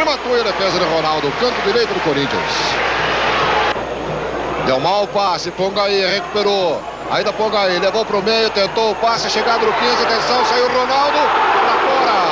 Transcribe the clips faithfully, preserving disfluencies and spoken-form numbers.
matou a defesa de Ronaldo, canto direito do Corinthians. Deu mal o passe, Pongaí recuperou. Ainda Pongaí, levou pro meio, tentou o passe, chegado no quinze, atenção, saiu Ronaldo, pra fora.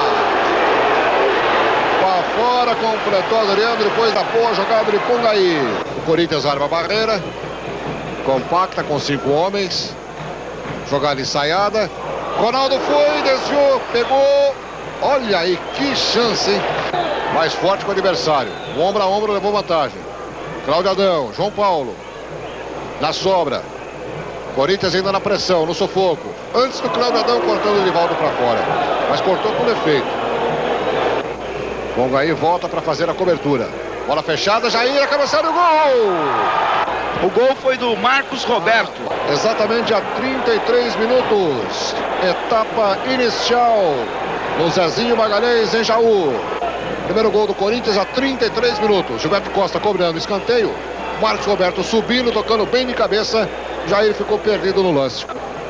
Pra fora, completou Adriano depois da boa jogada de Pongaí. O Corinthians arma a barreira, compacta com cinco homens. Jogada ensaiada. Ronaldo foi, desviou, pegou. Olha aí, que chance, hein? Mais forte que o adversário. O ombro a ombro levou vantagem. Cláudio Adão, João Paulo. Na sobra. Corinthians ainda na pressão, no sufoco. Antes do Cláudio Adão cortando o Rivaldo para fora. Mas cortou com defeito. Pongaí volta para fazer a cobertura. Bola fechada, Jair, a cabeçada do gol! O gol foi do Marcos Roberto. Exatamente a trinta e três minutos. Etapa inicial no Zezinho Magalhães, em Jaú. Primeiro gol do Corinthians a trinta e três minutos. Gilberto Costa cobrando escanteio. Marcos Roberto subindo, tocando bem de cabeça. Jair ficou perdido no lance.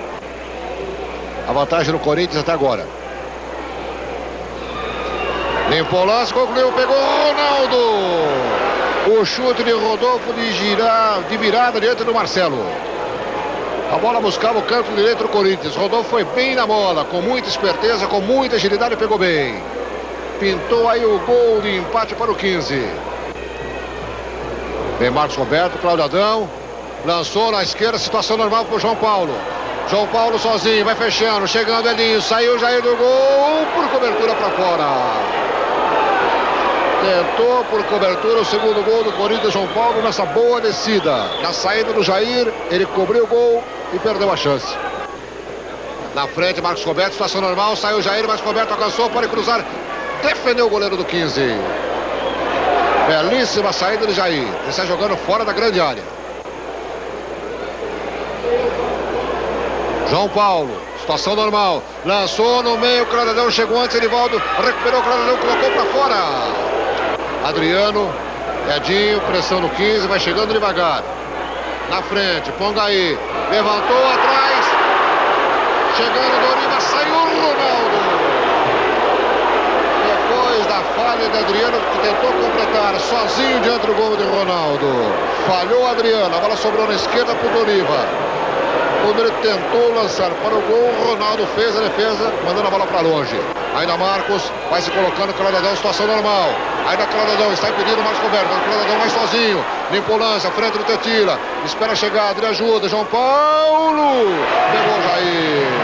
A vantagem no Corinthians até agora. Limpou o lance, concluiu, pegou Ronaldo. O chute de Rodolfo de, girar, de virada diante do Marcelo. A bola buscava o canto direito do Corinthians. Rodolfo foi bem na bola, com muita esperteza, com muita agilidade, pegou bem. Pintou aí o gol de empate para o quinze. Vem Marcos Roberto, Cláudio Adão. Lançou na esquerda, situação normal para o João Paulo. João Paulo sozinho, vai fechando, chegando Elinho, saiu Jair do gol, por cobertura para fora. Tentou por cobertura o segundo gol do Corinthians, João Paulo, nessa boa descida. Na saída do Jair, ele cobriu o gol e perdeu a chance. Na frente, Marcos Roberto, situação normal, saiu Jair, Marcos Roberto alcançou, pode cruzar, defendeu o goleiro do quinze. Belíssima saída de Jair, ele está jogando fora da grande área. João Paulo, situação normal, lançou no meio, Cladadão chegou antes, Edivaldo recuperou, Cladadão colocou para fora. Adriano, Edinho, pressão no quinze, vai chegando devagar. Na frente, Pongaí, levantou atrás, chegando Doriva, saiu Ronaldo. Depois da falha de Adriano, que tentou completar sozinho diante do gol de Ronaldo. Falhou Adriano, a bola sobrou na esquerda para o Doriva. Quando ele tentou lançar para o gol, o Ronaldo fez a defesa, mandando a bola para longe. Ainda Marcos, vai se colocando, Cladadão, situação normal. Ainda Cladadão, está impedindo o Marcos Roberto. Cladadão vai sozinho, limpa o lance, à frente do Tetila. Espera chegar, Adri ajuda, João Paulo. Pegou Jair.